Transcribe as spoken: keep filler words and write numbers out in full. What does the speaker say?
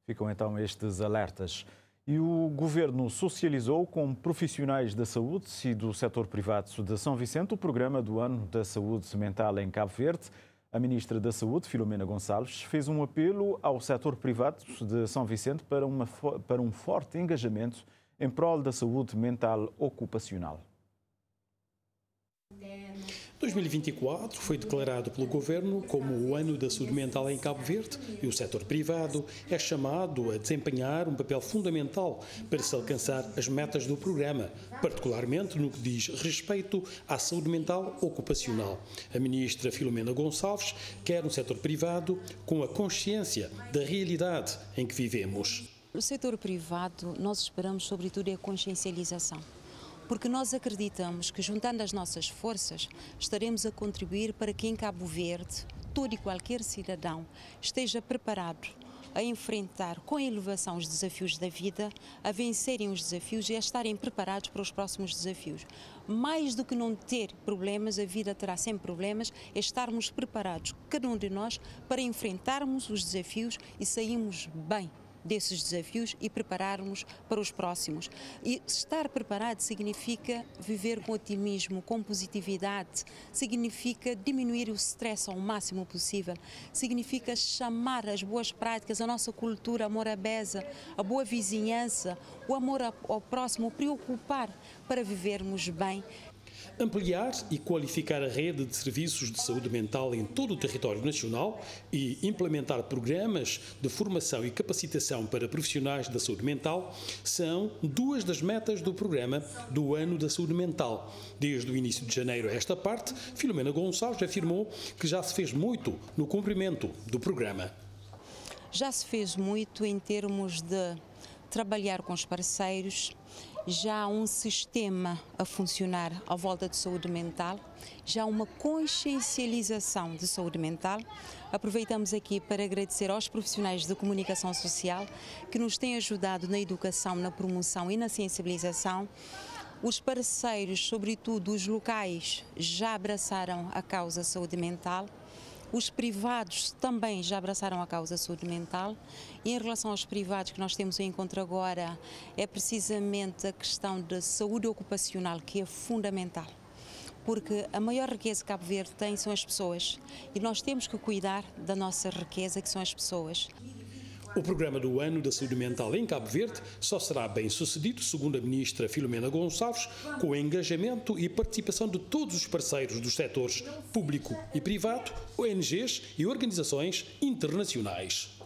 Ficam então estes alertas. E o Governo socializou com profissionais da saúde e do setor privado de São Vicente o programa do Ano da Saúde Mental em Cabo Verde. A Ministra da Saúde, Filomena Gonçalves, fez um apelo ao setor privado de São Vicente para, uma, para um forte engajamento em prol da saúde mental ocupacional. dois mil e vinte e quatro foi declarado pelo Governo como o Ano da Saúde Mental em Cabo Verde e o setor privado é chamado a desempenhar um papel fundamental para se alcançar as metas do programa, particularmente no que diz respeito à saúde mental ocupacional. A Ministra Filomena Gonçalves quer um setor privado com a consciência da realidade em que vivemos. No setor privado, nós esperamos sobretudo a consciencialização. Porque nós acreditamos que, juntando as nossas forças, estaremos a contribuir para que em Cabo Verde, todo e qualquer cidadão esteja preparado a enfrentar com elevação os desafios da vida, a vencerem os desafios e a estarem preparados para os próximos desafios. Mais do que não ter problemas, a vida terá sempre problemas, é estarmos preparados, cada um de nós, para enfrentarmos os desafios e sairmos bem desses desafios e prepararmos para os próximos. E estar preparado significa viver com otimismo, com positividade, significa diminuir o stress ao máximo possível, significa chamar as boas práticas, a nossa cultura, amor à beza, a boa vizinhança, o amor ao próximo, preocupar para vivermos bem. Ampliar e qualificar a rede de serviços de saúde mental em todo o território nacional e implementar programas de formação e capacitação para profissionais da saúde mental são duas das metas do programa do Ano da Saúde Mental. Desde o início de janeiro a esta parte, Filomena Gonçalves afirmou que já se fez muito no cumprimento do programa. Já se fez muito em termos de trabalhar com os parceiros. Já há um sistema a funcionar à volta de saúde mental, já há uma consciencialização de saúde mental. Aproveitamos aqui para agradecer aos profissionais de comunicação social que nos têm ajudado na educação, na promoção e na sensibilização. Os parceiros, sobretudo os locais, já abraçaram a causa saúde mental. Os privados também já abraçaram a causa saúde mental e em relação aos privados que nós temos em encontro agora é precisamente a questão da saúde ocupacional que é fundamental, porque a maior riqueza que Cabo Verde tem são as pessoas e nós temos que cuidar da nossa riqueza que são as pessoas. O programa do Ano da Saúde Mental em Cabo Verde só será bem sucedido, segundo a Ministra Filomena Gonçalves, com o engajamento e participação de todos os parceiros dos setores público e privado, O N Gs e organizações internacionais.